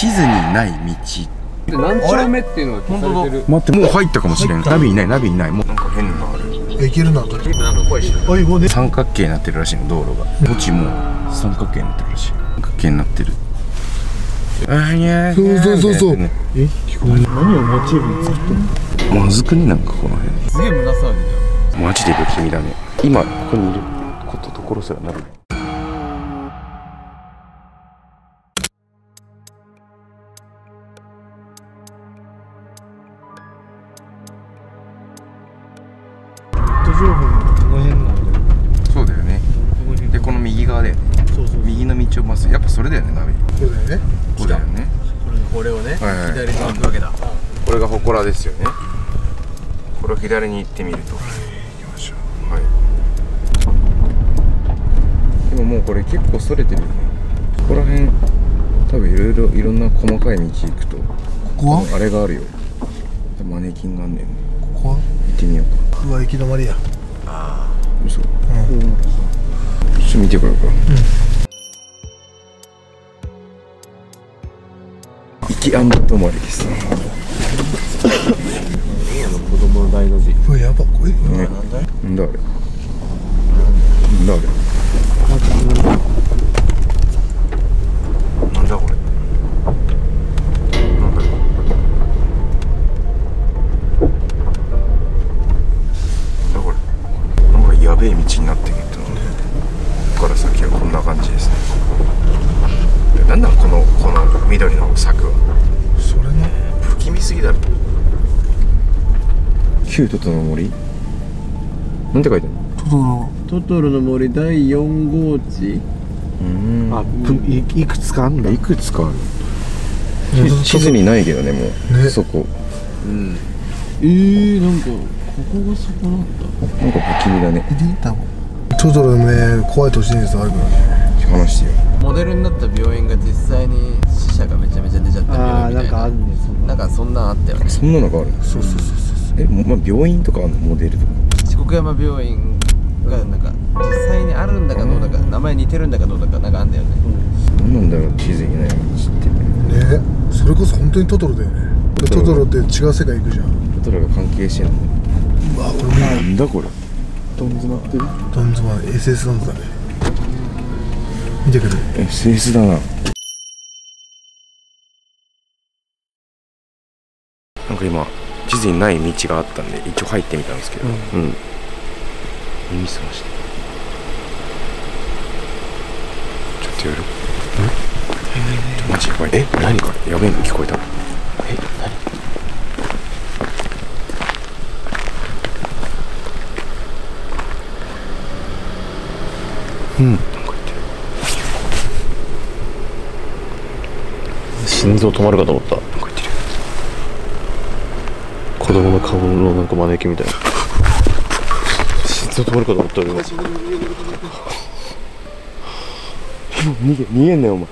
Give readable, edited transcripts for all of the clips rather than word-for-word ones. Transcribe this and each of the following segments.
地図にない道。 で何丁目っていうのが消されてる。 待って、もう入ったかもしれん。ナビいない、ナビいない。もうなんか変なのある。 いけるな。なんか声してる。三角形になってるらしいの、道路が。墓地も三角形になってるらしい。三角形になってる。あにゃー。 そう。 何をモチーフに作ってんの？ まずくね、なんかこの辺。 すげえ胸騒ぎじゃん。 マジで不気味だね。今ここにいることところすらなる。 情報もこの辺なんだよ。 そうだよね。でこの右側で右の道をまっすぐ、やっぱそれだよね、ナビ。 そうだよね。 そうだよね。 これをね、 はいはい左に行くわけだ。 これが祠ですよね。これを左に行ってみると。行きましょう。はい。でももうこれ結構それてるよね。ここら辺多分いろんな細かい道行くと、 ここはあれがあるよ。マネキンがあんねん。 ここは行ってみようか。 うわ、行き止まりや。 嘘。ちょっと見てこようか。行き止まりです。 子供の大の字。 うわ、やば、これ。 なんだあれ。なんだあれ。なんだこれ。なんだろう。なんだこれ。なんかやべえ道になってるけど、ここから先はこんな感じですね。なんなんこの緑の柵は。 それね。 不気味すぎだろ。旧トトの森。なんて書いてあるの？ トトロの森第4号地。 あ、いくつかあんだ。 いくつかある。地図にないけどね、もうね。 そこ。 なんかここがそこだった。 なんか不気味だね。 トトロね、怖い都市伝説あるからね。 話してよ。 モデルになった病院が実際に死者がめちゃめちゃ出ちゃった病院みたいな。 なんかあるね、そんな。 なんかそんなんあったよね。 そんなのがある。 そう。 まあ、病院とかあるの、モデルとか。 四国山病院がなんか実際にあるんだかどうだか、名前似てるんだかどうだかなんかあんだよね。 何なんだろう、地図にない道って。 ね、それこそ本当にトトロだよね。トトロって違う世界行くじゃん。 トトロが関係してんの。 うわ、これなんだこれ。 どん詰まってる。 どんずま SS なんだね。見てくる。 SS だな。なんか今地図にない道があったんで一応入ってみたんですけど、耳すまして。ちょっとやる。マジやばい。何これ、やべえの聞こえた。なんか言ってる。 心臓止まるかと思った。 なんか言ってる。 子供の顔のなんかマネキンみたいな。心臓止まるかと思ったよ。 逃げんなよお前。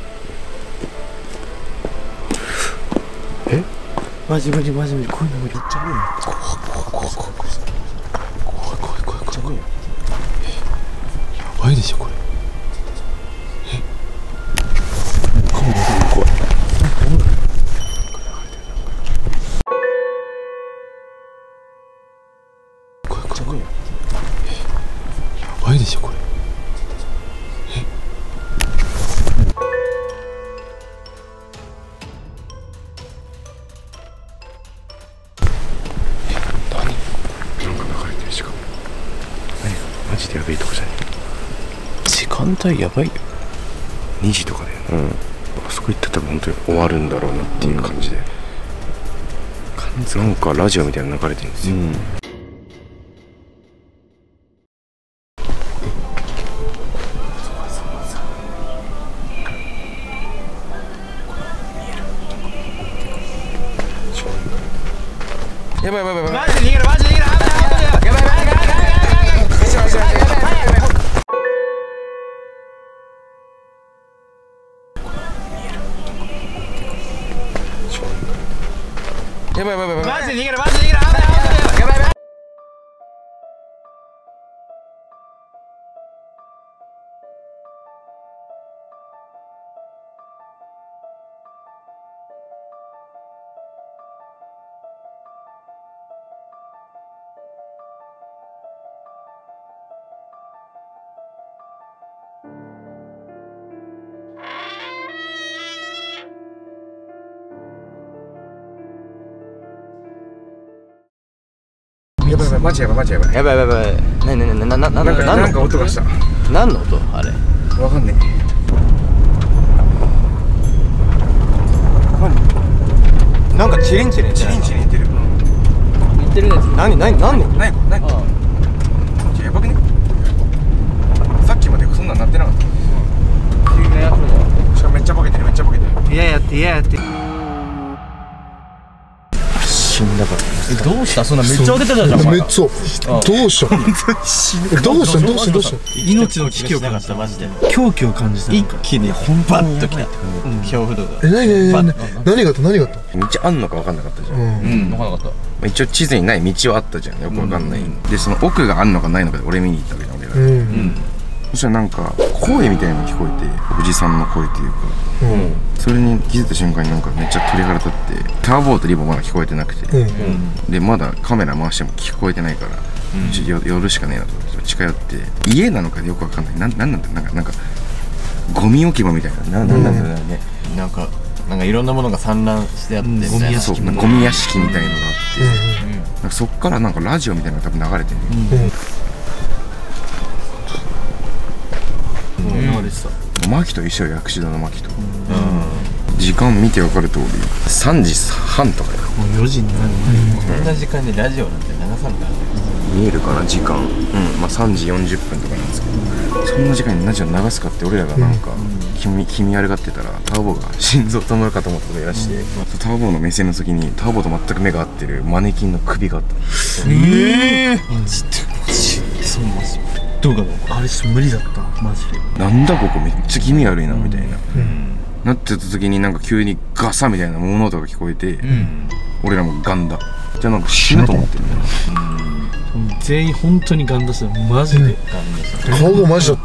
マジこういうのも言っちゃうよ。怖い。やばいでしょこれ。怖い。やばいでしょこれ。 マジでやべえとこじゃね時間帯やばいよ。 え。2時とかだよね。あそこ行ったら多分本当に終わるんだろうなっていう感じで、なんかラジオみたいなの流れてるんですよ。やばい。マジで逃げる。やばい。マジで逃げる。 マジやばいマジやばい。 やばいやばいやばい。 なんか音がした。 何の音あれ。 わかんねえ。なんかチリンチリンチリンチリン言ってる。 言ってるやつ。何何やばくね。さっきまでそんなんなってなかった。しかもめっちゃボケてるめっちゃボケてる。 いややって死んだから。 どうした？そんなめっちゃ開けてたじゃん。 めっちゃどうした命の危機を感じた。マジで狂気を感じた。 一気にバッときた。恐怖度が。 何があった道あんのか分かんなかったじゃん。 分かんなかった。 一応地図にない道はあったじゃん。よく分かんない。でその奥があんのかないのかで俺見に行ったわけじゃん俺が。そしたらなんか声みたいなの聞こえて、おじさんの声っていうか、それに気づいた瞬間になんかめっちゃ鳥肌立って、ターボーとリボまだ聞こえてなくて、でまだカメラ回しても聞こえてないから、寄るしかねえなと思って近寄って、家なのかよくわかんない、なんなんだなんかゴミ置き場みたいな、なんなんだろうね、 なんかいろんなものが散乱してあって、 ゴミ屋敷みたいなのがあって、そっからなんかラジオみたいなのが多分流れてる。マキと一緒よ、薬師堂のマキと。時間見て分かる通り3時半とかよ。 もう4時になるこんな時間にラジオなんて流さんからね。 見えるかな時間。まあ3時40分とかなんですけど、そんな時間にラジオ流すかって俺らがなんか気味悪がってたら、ターボが心臓止まるかと思ったことやらして、ターボの目線の先にターボと全く目が合ってるマネキンの首があった。 そうマジどうかな、あれ無理だったマジで。 なんだここめっちゃ気味悪いなみたいな、なってた時になんか急にガサみたいな物音が聞こえて、俺らもガンだ。じゃあなんか死ぬと思ってるんだよ。 全員本当にガン出したマジで。 顔がマジだった。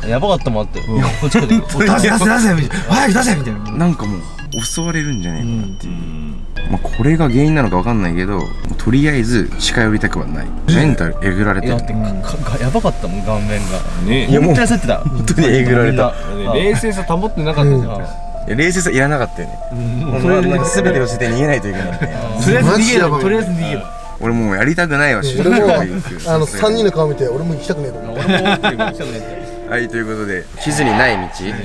やばかったもんあって。 出せ早く出せみたいな。 なんかもう襲われるんじゃねえかなっていう。まあこれが原因なのかわかんないけど、とりあえず近寄りたくはない。メンタルえぐられてる。 だってやばかったもん、顔面がね。 いやもう本当に焦ってた。 本当にえぐられた。 冷静さ保ってなかったじゃん。 冷静さいらなかったよね。それで全てを捨てて逃げないといけないみたいな。 とりあえず逃げろ、とりあえず逃げろ。 俺もうやりたくないわ。 俺も3人の顔見て俺も行きたくねえと思う。 はい、ということで地図にない道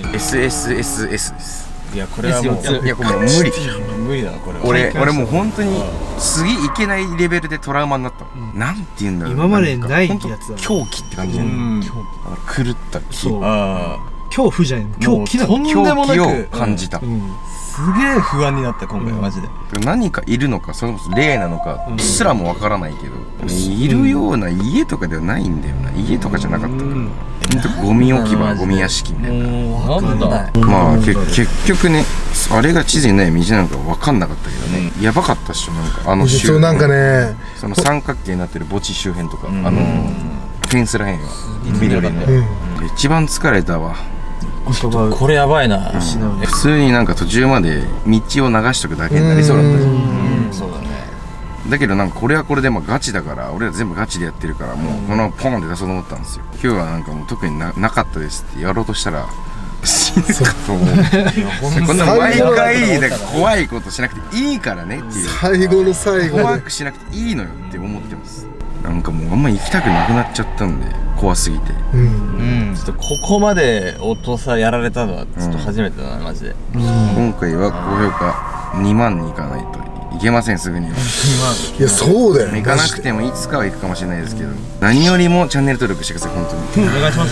SSSS です。 いやこれはもういやこれもう無理無理だなこれは。 俺もう本当に次行けないレベルでトラウマになった。なんて言うんだろう、 今までないやつだ。 狂気って感じ。狂った気、 恐怖じゃない、狂気なの。 狂気を感じた。 すげえ不安になった今回マジで。 何かいるのか、それこそ霊なのかすらもわからないけど、いるような家とかではないんだよな。家とかじゃなかったから、ゴミ置き場、ゴミ屋敷みたいな。 なんだ。 まあ結局ね、あれが地図にない道なのか分かんなかったけどね、やばかったっしょ。なんかそうなんかね、 その三角形になってる墓地周辺とか、フェンスらへんは緑の、一番疲れたわ。 これやばいな。 普通になんか途中まで道を流しとくだけになりそうだったじゃん。 そうだね。 だけどなんかこれはこれでまあガチだから、俺ら全部ガチでやってるから、もうこのままポンって出そうと思ったんですよ。今日はなんかもう特になかったですってやろうとしたら死ぬかと思う。こんな毎回なんか怖いことしなくていいからねっていう、 最後の最後怖くしなくていいのよって思ってます。なんかもうあんま行きたくなくなっちゃったんで、怖すぎて。 ちょっとここまで音さやられたのはちょっと初めてだなマジで。 今回は高評価2万に行かないといけません、すぐには。 いやそうだよ。 行かなくてもいつかは行くかもしれないですけど、何よりもチャンネル登録してください、本当に。 お願いします。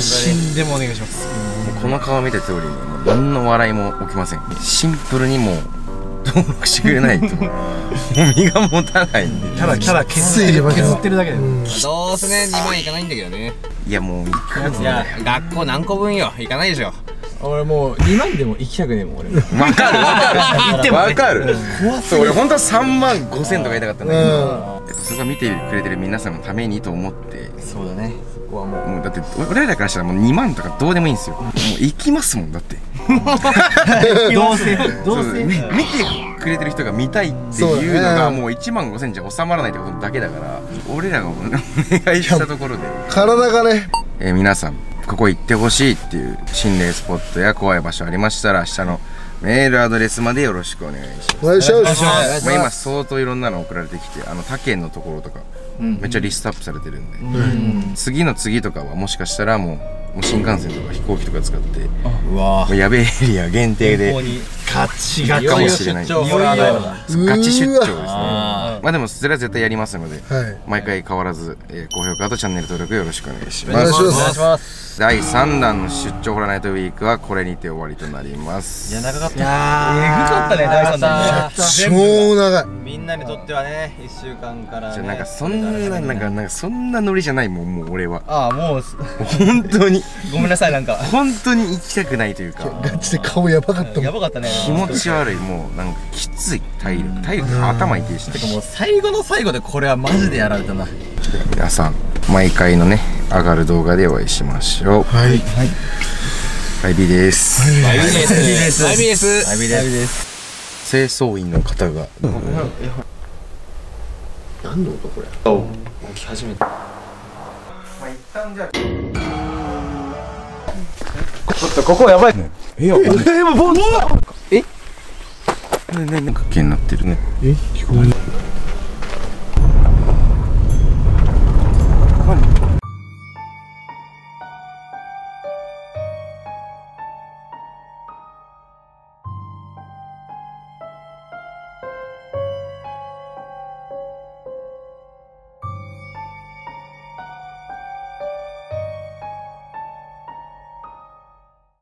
死んでもお願いします。 この顔見た通りにもう何の笑いも起きません。シンプルにもう登録してくれないともう身が持たないんで。 ただ削ってるだけで。 どうせね2万いかないんだけどね。 いやもう行くやつ。 いや学校何個分よ、行かないでしょ。 俺もう2万でも行きたくねえもん俺。 わかる。そう俺本当は3万5千とか言いたかったんだけど、そこは見てくれてる皆さんのためにと思って。 そうだね。そこはもうだって俺らからしたらもう2万とかどうでもいいんですよ。もう行きますもんだって。 どうせ見てくれてる人が見たいっていうのがもう1万5千じゃ収まらないってことだけだから、俺らがお願いしたところで体がね、 皆さんここ行ってほしいっていう心霊スポットや怖い場所ありましたら、下のウメールアドレスまでよろしくお願いします。 お願いします。 まあ今相当いろんなの送られてきて、他県のところとかめっちゃリストアップされてるんで、次の次とかはもしかしたらもう新幹線とか飛行機とか使ってもうやべえエリア限定でガチガチかもしれない。ガチ出張ですね。まあでもそれは絶対やりますので、毎回変わらず高評価とチャンネル登録よろしくお願いします。 お願いします。 第3弾の出張ホラーナイトウィークはこれにて終わりとなります。 いや長かった。 えぐかったね第3弾。 超長い。 みんなにとってはね1週間からね。 なんかそんなノリじゃないもう俺は。 ああもう本当にごめんなさいなんか本当に行きたくないというか。 ガチで顔やばかったもん。 やばかったね。 気持ち悪い。もうなんかきつい体力頭痛いしね。 もう最後の最後でこれはマジでやられたな。 皆さん毎回のね上がる動画でお会いしましょう。 はい。 バイビーです。 バイビーです。バイビーです。バイビーです。 清掃員の方が。 何の音これ。起き始めた。 一旦じゃあ。 ちょっとここやばい。 もうボン。なんか気になってるね。 聞こえない。